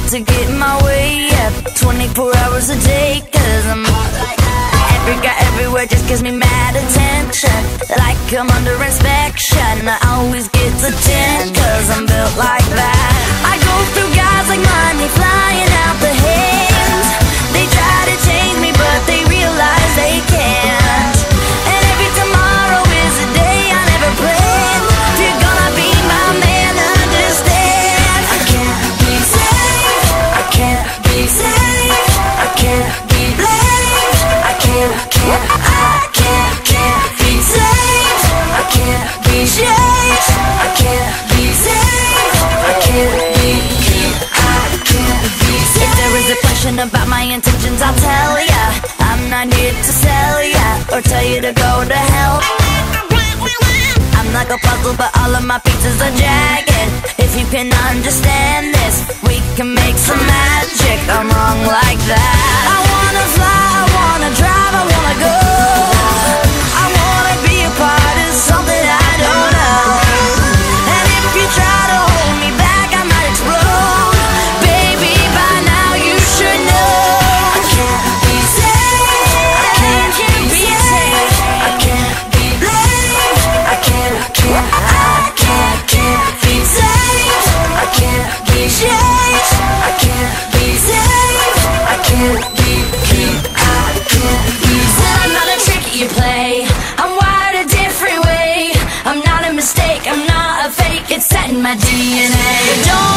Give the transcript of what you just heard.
to get my way up 24 hours a day, cause I'm hot like that. Every guy everywhere just gives me mad attention, like I'm under inspection. I always get to 10, cause I'm built like that. I go through guys like money flying out the hands. They try to change me but they realize they can't. And every tomorrow is a day I never planned. If you're gonna be my man, understand. I can't be safe, I can't be safe, I can't be blamed. I can't be safe, I can't be changed. I can't be safe, I can't be safe. If there is a question about my intentions, I'll tell ya. I'm not here to sell ya or tell you to go to hell. I'm like a puzzle, but all of my pieces are jagged. If you can understand this, we can make some magic. I'm wrong like that. I wanna fly, I wanna drive, I wanna go. I wanna be a part of something I don't know. And if you try to hold me back, I might explode. Baby, by now you should know. I can't be safe, I can't be safe, I can't be blamed. I can't be safe, I can't be changed. I can't be safe, I can't be said I'm not a trick you play. I'm wired a different way. I'm not a mistake, I'm not a fake. It's set in my DNA. Don't